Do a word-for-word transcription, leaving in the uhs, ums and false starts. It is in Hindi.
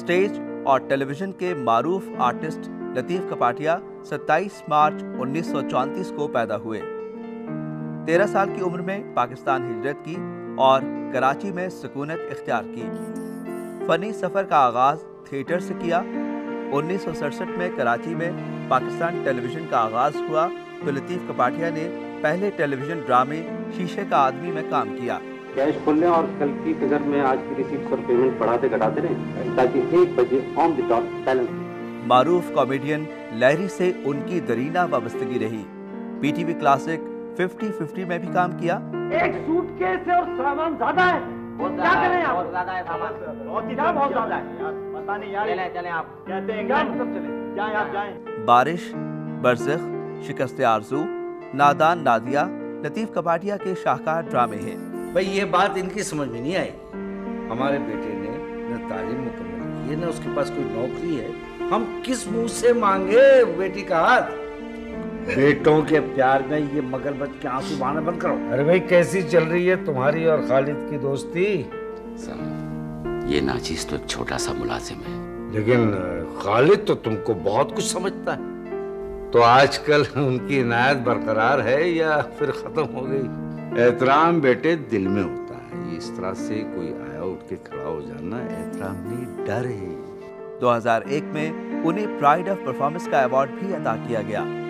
स्टेज और टेलीविजन के मारूफ आर्टिस्ट लतीफ कपाटिया सत्ताईस मार्च उन्नीस सौ चौंतीस को पैदा हुए। तेरह साल की उम्र में पाकिस्तान हिजरत की और कराची में सुकूनत इख्तियार की। फनी सफर का आगाज थिएटर से किया। उन्नीस सौ सड़सठ में कराची में पाकिस्तान टेलीविजन का आगाज हुआ तो लतीफ कपाटिया ने पहले टेलीविजन ड्रामे शीशे का आदमी में काम किया। कैश खोलने और कल की फिगर में आज की रिसीट्स और पेमेंट बढ़ाते घटाते रहे ताकि एक बजे ऑन द डॉट बैलेंस। मारूफ कॉमेडियन लहरी से उनकी दरीना वाबस्तगी रही। पीटीवी क्लासिक फिफ्टी फिफ्टी में भी काम किया। एक सूटकेस और सामान ज्यादा है, क्या करें आप? बहुत ज्यादा है सामान, बहुत ही बहुत ज्यादा है, पता नहीं यार। चले चले आप कहते हैं क्या सब चले जाएं आप जाएं। बारिश, बरज़ख, शिकस्ते आरज़ू, नादान नादिया लतीफ कपाटिया के शाहकार ड्रामे हैं। भाई ये बात इनकी समझ में नहीं आई। हमारे बेटे ने न तालीम मुकम्मल की है न उसके पास कोई नौकरी है, हम किस मुंह से मांगे बेटी का हाथ? बेटों के प्यार में ये मगरमच्छ के आंसू बहाना बंद करो। अरे भाई कैसी चल रही है तुम्हारी और खालिद की दोस्ती? सर ये नाचीज तो एक छोटा सा मुलाजिम है, लेकिन खालिद तो तुमको बहुत कुछ समझता है। तो आजकल उनकी इनायत बरकरार है या फिर खत्म हो गई? एहतराम बेटे दिल में होता है, इस तरह से कोई आया उठ के खड़ा हो जाना एहतराम नहीं, डर है। दो हज़ार एक में उन्हें प्राइड ऑफ परफॉर्मेंस का अवार्ड भी अता किया गया।